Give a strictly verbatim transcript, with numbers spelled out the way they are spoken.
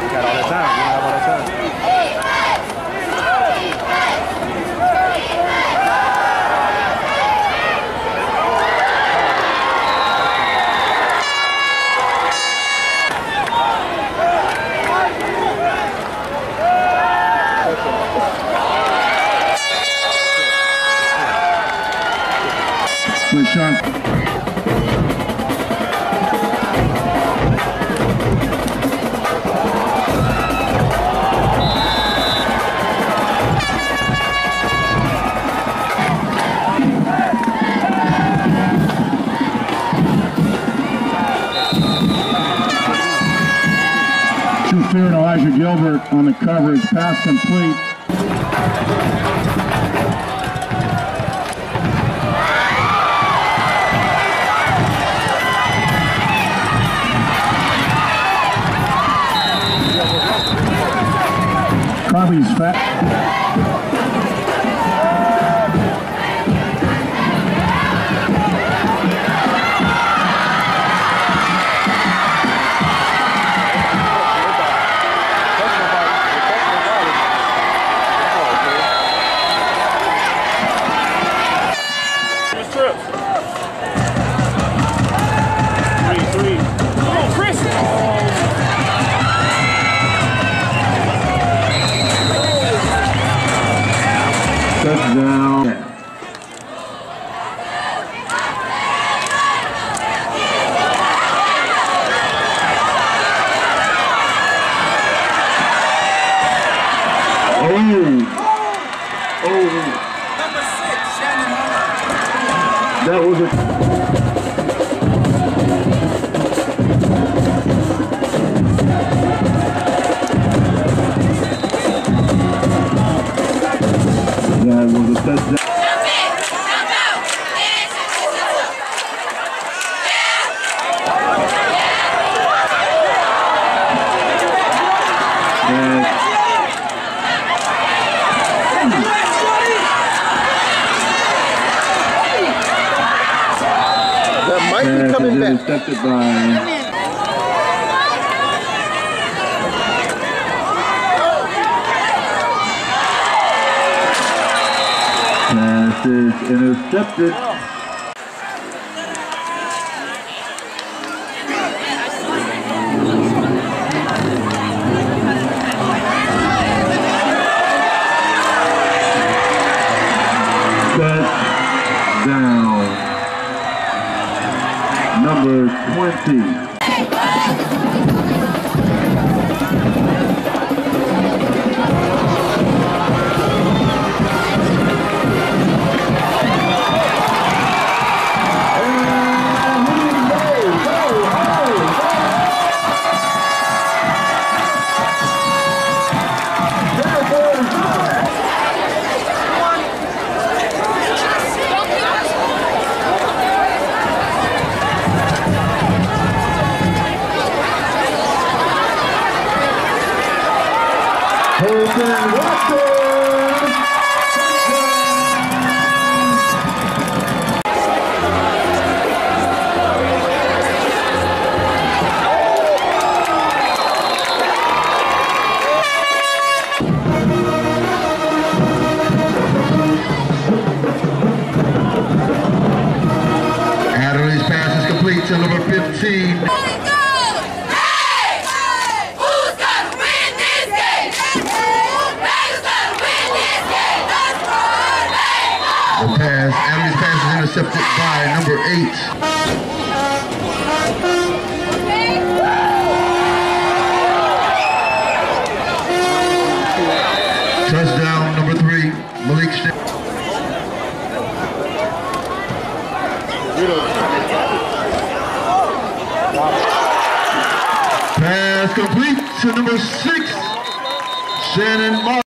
got all that time. You have all that time. Good shot. True clear and Elijah Gilbert on the coverage. Pass complete. Carby's fat. Touchdown. Oh. Oh. Number six, Shannon Hunter. That was a That was a touchdown. That might be coming back. Intercepted by Pass is intercepted. Touchdown. Number twenty. Holden Watson! Adderley's pass is complete to number fifteen. The pass, Adderley's pass is intercepted by number eight. Touchdown number three, Malik Sh Pass complete to number six, Shannon Martin.